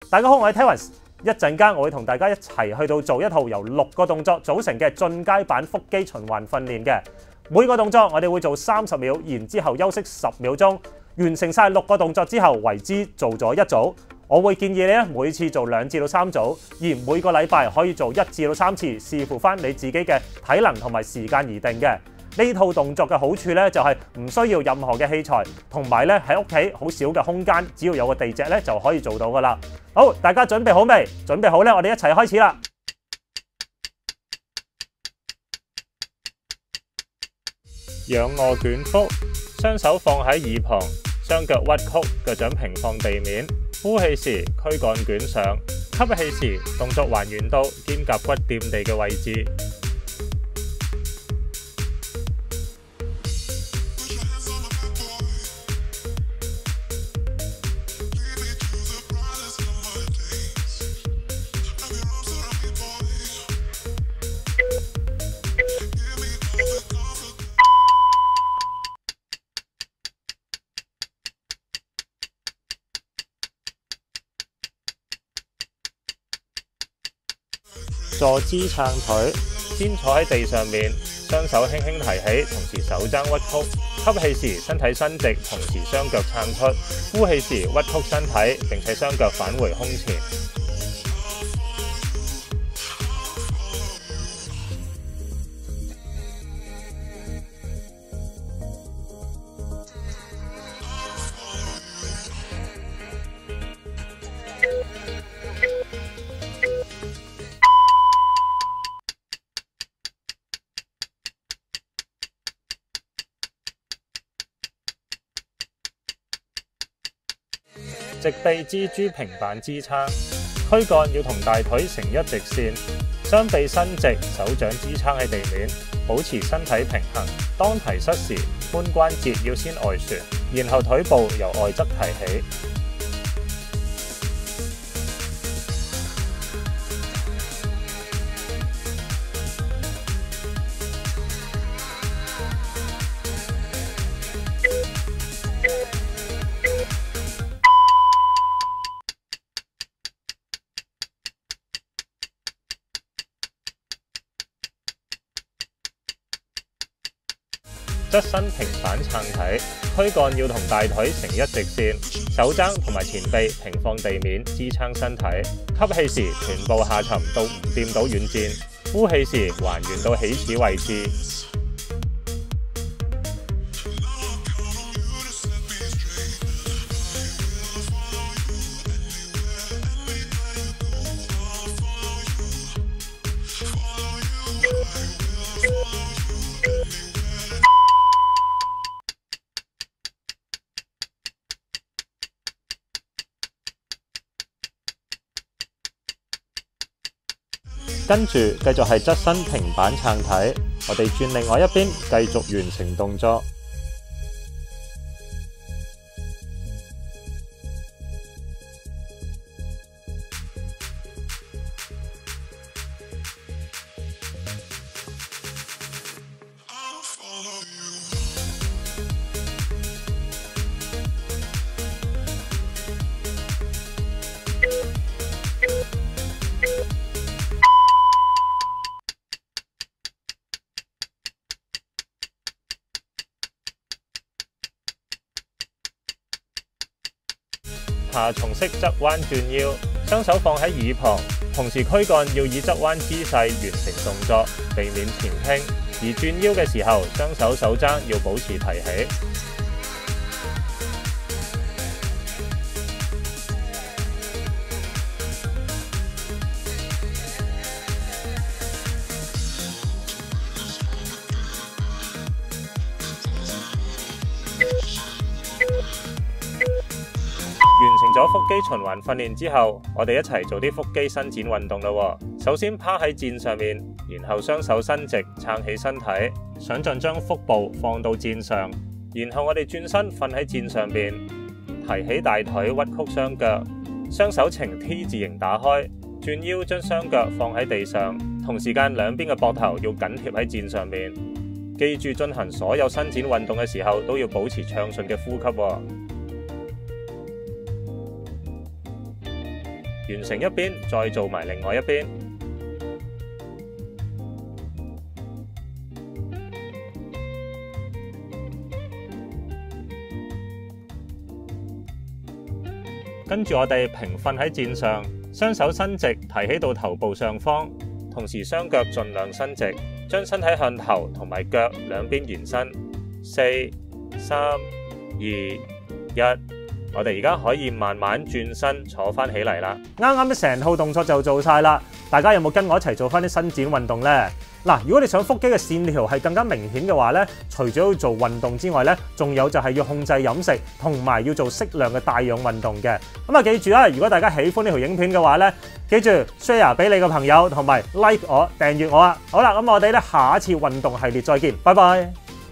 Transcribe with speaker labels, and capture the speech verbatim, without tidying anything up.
Speaker 1: 大家好，我係 Terence， 一陣間我會同大家一齊去到做一套由六個動作組成嘅進階版腹肌循環訓練嘅。每個動作我哋會做三十秒，然之後休息十秒鐘。完成晒六個動作之後，為之做咗一組。我會建議你咧每次做兩至到三組，而每個禮拜可以做一至到三次，視乎翻你自己嘅體能同埋時間而定嘅。呢套動作嘅好處咧就係唔需要任何嘅器材，同埋咧喺屋企好少嘅空間，只要有個地蓆咧就可以做到噶啦。好，大家準備好未？準備好咧，我哋一齊開始啦！仰卧捲腹，雙手放喺耳旁，雙腳屈曲，腳掌平放地面。呼氣時軀幹捲上，吸氣時動作還原到肩胛骨掂地嘅位置。坐姿撐腿，先坐喺地上面，雙手輕輕提起，同時手踭屈曲。吸氣時身體伸直，同時雙腳撐出；呼氣時屈曲身體，並且雙腳返回胸前。直臂蜘蛛平板支撐，軀幹要同大腿成一直線，雙臂伸直，手掌支撐喺地面，保持身體平衡。當提膝時，髖關節要先外旋，然後腿部由外側提起。側身平板撐體，軀幹要同大腿成一直線，手踭同埋前臂平放地面支撐身體。吸氣時臀部下沉到唔掂到軟墊，呼氣時還原到起始位置。跟住繼續係側身平板撐體，我哋轉另外一邊，繼續完成動作。爬蟲式側彎轉腰，雙手放喺耳旁，同時軀幹要以側彎姿勢完成動作，避免前傾。而轉腰嘅時候，雙手手踭要保持提起。完成咗腹肌循環訓練之後，我哋一齊做啲腹肌伸展運動啦。首先趴喺墊上面，然後雙手伸直撐起身體，想像將腹部放到墊上，然後我哋轉身瞓喺墊上邊，提起大腿屈曲雙腳，雙手呈 T 字形打開，轉腰將雙腳放喺地上，同時間兩邊嘅膊頭要緊貼喺墊上面。記住進行所有伸展運動嘅時候都要保持暢順嘅呼吸喎。 完成一邊再做埋另外一邊。跟住我哋平瞓喺墊上，雙手伸直，提起到頭部上方，同時雙腳盡量伸直，將身體向頭同埋腳兩邊延伸。四、三、二、一，我哋而家可以慢慢轉身坐翻起嚟啦。啱啱啲成套動作就做晒啦，大家有冇跟我一齊做翻啲伸展運動呢？嗱，如果你想腹肌嘅線條係更加明顯嘅話咧，除咗要做運動之外咧，仲有就係要控制飲食，同埋要做適量嘅帶氧運動嘅。咁啊，記住啦，如果大家喜歡呢條影片嘅話咧，記住 share 俾你嘅朋友，同埋 like 我、訂閱我啊。好啦，咁我哋咧下一次運動系列再見，拜拜。